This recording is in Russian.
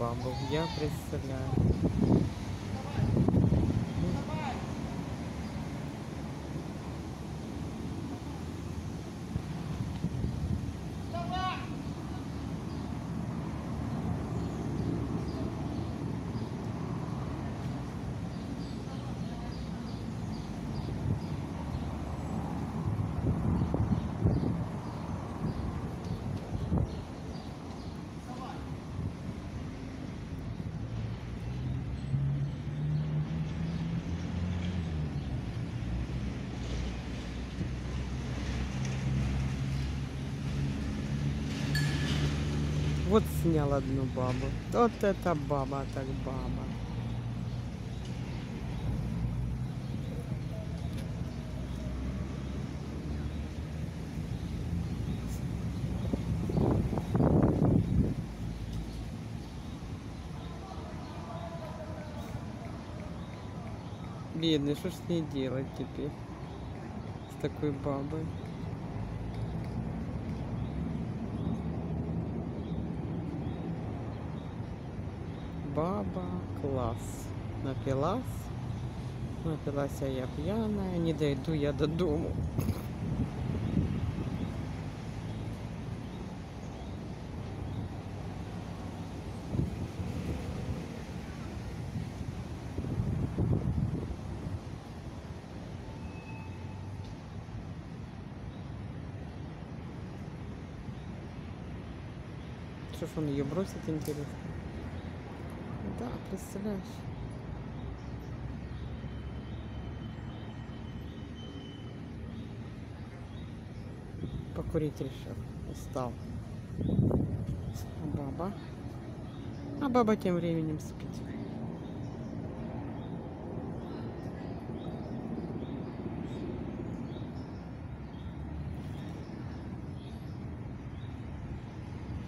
бабу. Я представляю. Вот снял одну бабу. Вот это баба, так баба. Бедный, что ж с ней делать теперь? С такой бабой. Баба, класс. Напилась. Напилась я пьяная. Не дойду я до дому. Что ж он ее бросит, интересно? Да, представляешь? Покурить решил. Устал. Баба. А баба тем временем спит.